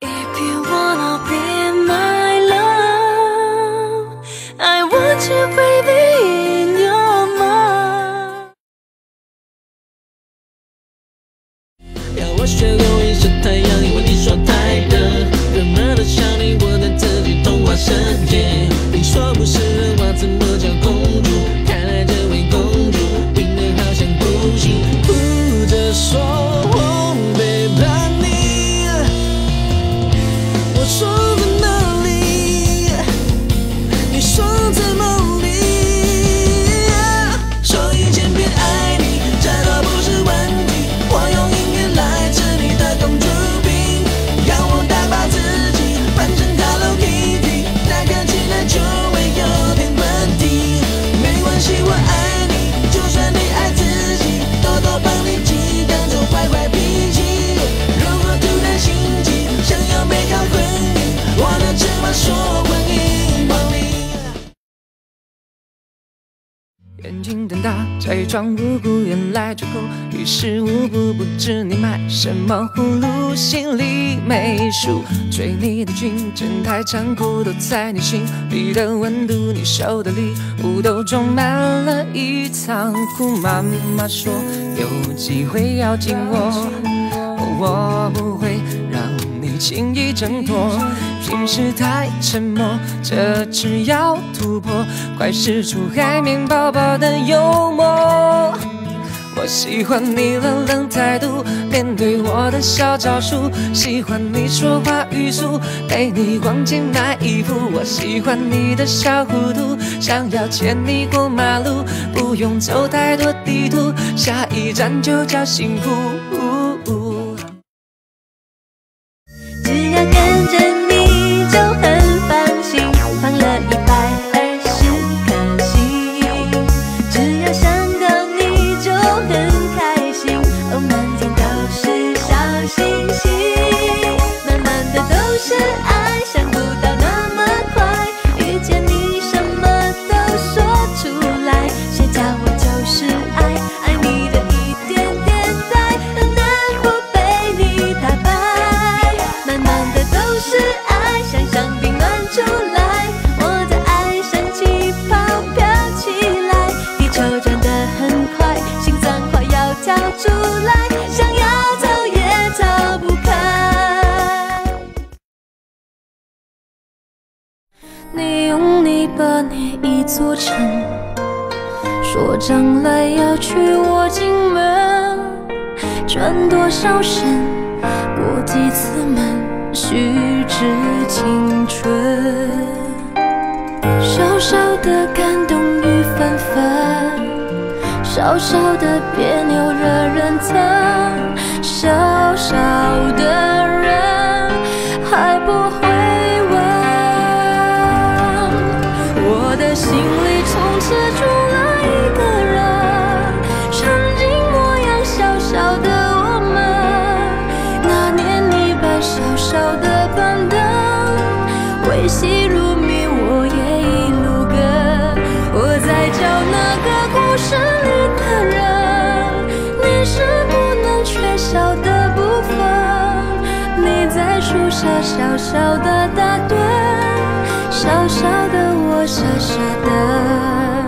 If you wanna be my love, I want you, baby, in your mind. 要我学狗也是太阳，因为你说太热，热热的想你，我在自己童话世界。你说不是人话，怎么叫公主？看来这位公主病得好像不行，哭着说我背叛你。我说在哪里？你说在梦里。说以前别爱你，这都不是问题。我用音乐来治你的公主病，让我打爆自己，扮成 Hello Kitty， 那看起来就会有点问题。没关系，我爱你，就算你爱自己，多多帮你记，当作坏坏脾气。如果突然心急，想要美好婚姻，我的翅膀说欢迎光临。 眼睛瞪大，假装无辜，原来出口于事无补。不知你买什么葫芦，心里没数。追你的军阵太残酷，都在你心里的温度。你手的礼物都装满了一仓库。妈妈说有机会要紧我，我不会让你轻易挣脱。平时太沉默，这次要突破，快使出海绵宝宝的幽默。我喜欢你冷冷态度，面对我的小招数，喜欢你说话语速，陪你逛街买衣服。我喜欢你的小糊涂，想要牵你过马路，不用走太多地图，下一站就叫幸福。 只要跟着你就很放心，放了120颗心。只要想到你就很开心，哦，满天都是小星星，满满的都是爱，想不到那么快，遇见你什么都说出来，谁叫我就是爱，爱你的一点点呆，很难不被你打败。满满的都是爱，像香槟暖出来，我的爱像气泡飘起来，地球转得很快，心脏快要跳出来，想要逃也逃不开。你用泥巴捏一座城，说将来要娶我进门，转多少身，过几次门，虚掷青春。小小的感动雨纷纷，小小的别扭惹人疼，小小的人还不会问。我的心里充斥住了一个人，曾经模样小小的我们，那年你摆小小的板凳，维系如谜，我也一路跟。我在教那个故事里的人，你是不能缺少的部分。你在树下小小的打盹，小小的我傻傻的。